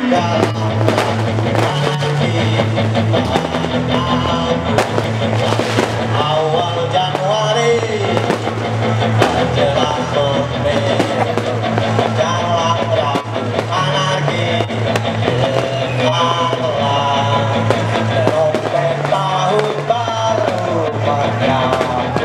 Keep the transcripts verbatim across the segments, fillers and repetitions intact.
Awal Januari menjelang pemilihan jalan rabu anarki dengarlah trompet tahun baru menyambut.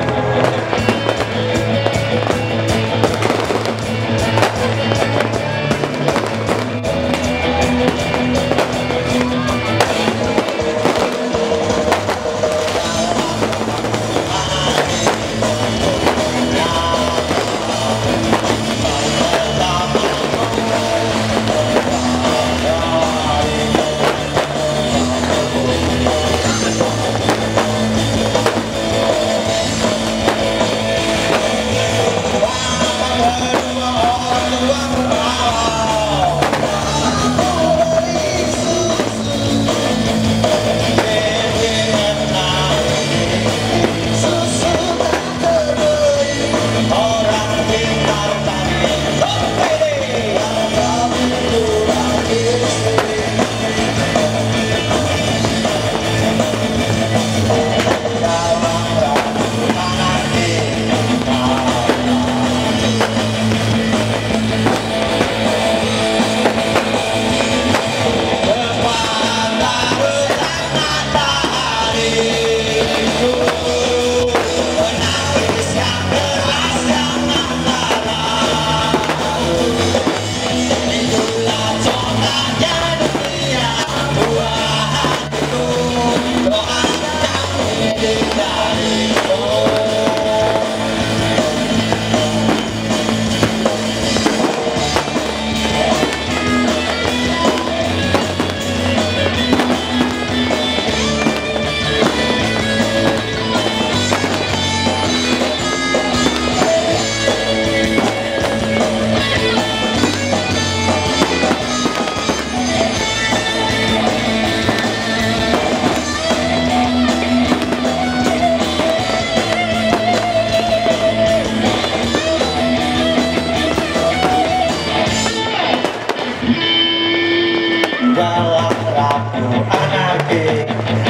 Jalan rabu anarki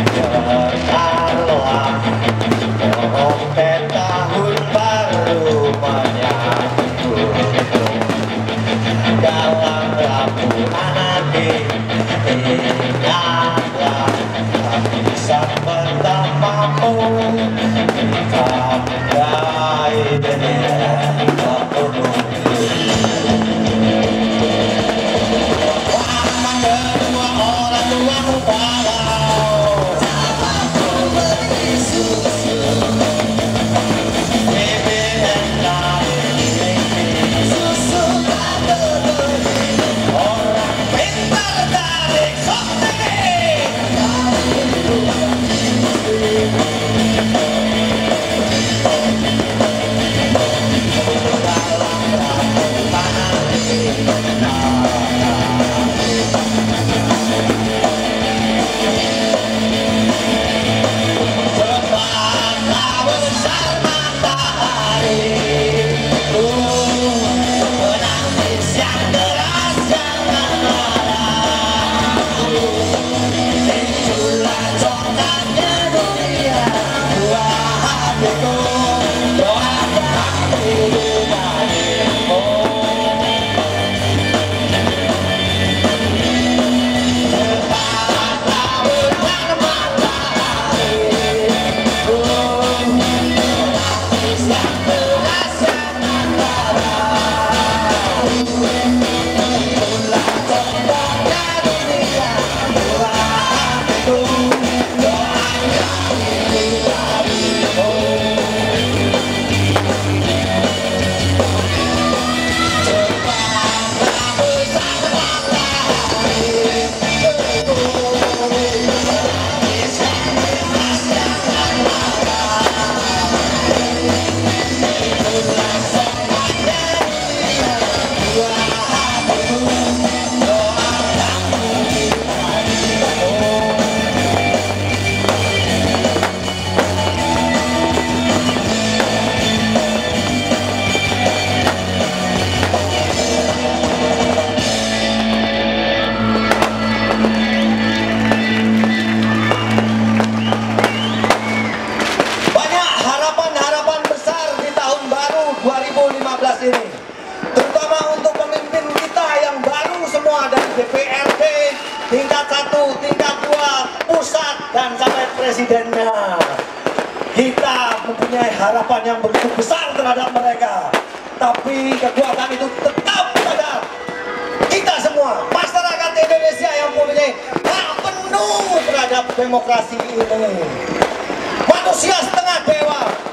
dengarlah trompet tahun baru menyambut. Jalan rabu anarki ingatlah bisa bersamamu kita menghargai dunia penuh. Susu tak terbeli, orang pintar tak ribu lima belas ini, terutama untuk pemimpin kita yang baru semua dari D P R D tingkat satu, tingkat dua, pusat dan sampai presidennya. Kita mempunyai harapan yang begitu besar terhadap mereka, tapi kekuatan itu tetap pada kita semua, masyarakat Indonesia yang mempunyai hak penuh terhadap demokrasi ini. Manusia setengah dewa,